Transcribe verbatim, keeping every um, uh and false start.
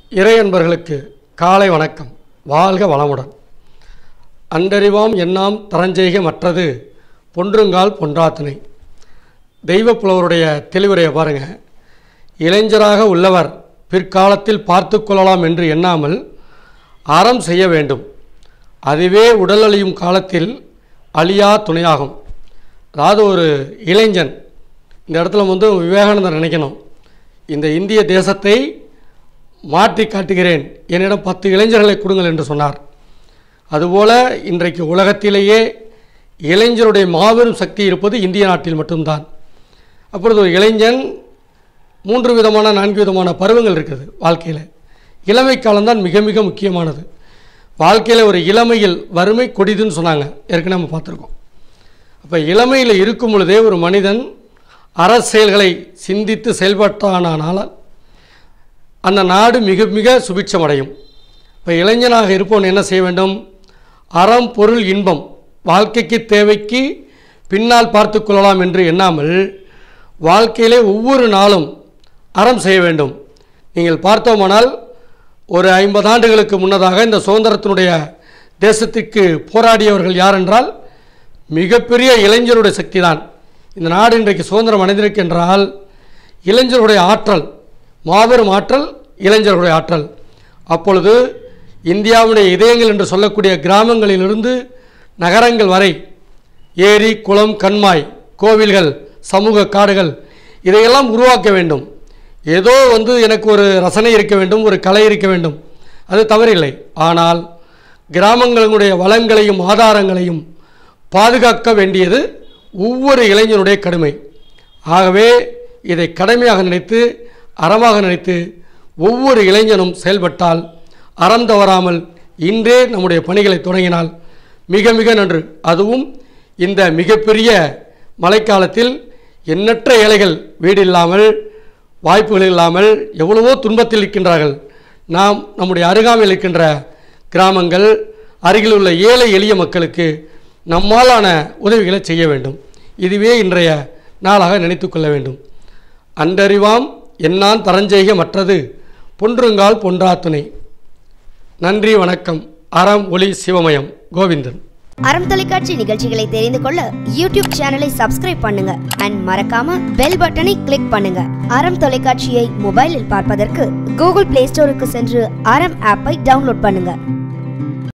இறையன்பர்களுக்கு காலை வணக்கம். வாழ்க வளமுடன். அண்டறிவாம் எண்ணாம் தரஞ்செய்க மற்றது பொன்றுங்கால் பொன்றாத்தினை. தெய்வ புலவருடைய தெளிவுரையை பாருங்கள். இளைஞராக உள்ளவர் பிற்காலத்தில் பார்த்து கொள்ளலாம் என்று எண்ணாமல் அறம் செய்ய வேண்டும். அதுவே உடல் அழியும் காலத்தில் அழியா துணையாகும். அதாவது ஒரு இளைஞன் இந்த இடத்துல வந்து விவேகானந்தர் நினைக்கணும், இந்த இந்திய தேசத்தை மாற்றி காட்டுகிறேன், என்னிடம் பத்து இளைஞர்களை கொடுங்கள் என்று சொன்னார். அதுபோல் இன்றைக்கு உலகத்திலேயே இளைஞருடைய மாபெரும் சக்தி இருப்பது இந்திய நாட்டில் மட்டும்தான். அப்பொழுது ஒரு இளைஞன் மூன்று விதமான நான்கு விதமான பருவங்கள் இருக்குது வாழ்க்கையில். இளமை காலம்தான் மிக மிக முக்கியமானது. வாழ்க்கையில் ஒரு இளமையில் வறுமை கொடிதுன்னு சொன்னாங்க, ஏற்கனவே நம்ம பார்த்துருக்கோம். அப்போ இளமையில் இருக்கும் பொழுதே ஒரு மனிதன் அரசியல்களை சிந்தித்து செயல்பட்டானால் அந்த நாடு மிக மிக சுபிட்சமடையும். இப்போ இளைஞனாக இருப்பவன் என்ன செய்ய வேண்டும்? அறம் பொருள் இன்பம் வாழ்க்கைக்கு தேவைக்கு பின்னால் பார்த்து கொள்ளலாம் என்று எண்ணாமல் வாழ்க்கையிலே ஒவ்வொரு நாளும் அறம் செய்ய வேண்டும். நீங்கள் பார்த்தோமானால் ஒரு ஐம்பது ஆண்டுகளுக்கு முன்னதாக இந்த சுதந்திரத்தினுடைய தேசத்திற்கு போராடியவர்கள் யார் என்றால் மிகப்பெரிய இளைஞருடைய சக்தி தான். இந்த நாடு இன்றைக்கு சுதந்திரம் அடைந்திருக்கின்றால் இளைஞருடைய ஆற்றல், மாபெரும் ஆற்றல், இளைஞர்களுடைய ஆற்றல். அப்பொழுது இந்தியாவுடைய இதயங்கள் என்று சொல்லக்கூடிய கிராமங்களிலிருந்து நகரங்கள் வரை ஏரி, குளம், கண்மாய், கோவில்கள், சமூக காடுகள் இதையெல்லாம் உருவாக்க வேண்டும். ஏதோ வந்து எனக்கு ஒரு ரசனை இருக்க வேண்டும், ஒரு கலை இருக்க வேண்டும், அது தவறில்லை. ஆனால் கிராமங்களுடைய வளங்களையும் ஆதாரங்களையும் பாதுகாக்க வேண்டியது ஒவ்வொரு இளைஞனுடைய கடமை. ஆகவே இதை கடமையாக நினைத்து அறமாக நினைத்து ஒவ்வொரு இளைஞனும் செயல்பட்டால், அறம் தவறாமல் இன்றே நம்முடைய பணிகளை தொடங்கினால் மிக மிக நன்று. அதுவும் இந்த மிகப்பெரிய மழைக்காலத்தில் எண்ணற்ற ஏழைகள் வீடு இல்லாமல், வாய்ப்புகள் இல்லாமல் எவ்வளவோ துன்பத்தில் இருக்கின்றார்கள். நாம் நம்முடைய அருகாமையில் இருக்கின்ற கிராமங்கள், அருகில் உள்ள ஏழை எளிய மக்களுக்கு நம்மாலான உதவிகளை செய்ய வேண்டும். இதுவே இன்றைய நாளாக நினைத்து கொள்ள வேண்டும். அண்டறிவாம் எண்ணான் தரஞ்செய்க மற்றது பொன்றுங்கால் பொன்றாத்துணை. நன்றி, வணக்கம். அறம் ஒளி சிவமயம். கோவிந்தன். அறம் தொலைக்காட்சி நிகழ்ச்சிகளை தெரிந்து கொள்ள யூடியூப் சேனலை சப்ஸ்கிரைப் பண்ணுங்க அண்ட் மறக்காம பெல் பட்டனை கிளிக் பண்ணுங்க. அறம் தொலைக்காட்சியை மொபைலில் பார்ப்பதற்கு கூகுள் பிளே ஸ்டோருக்கு சென்று அறம் ஆப்பை டவுன்லோட் பண்ணுங்க.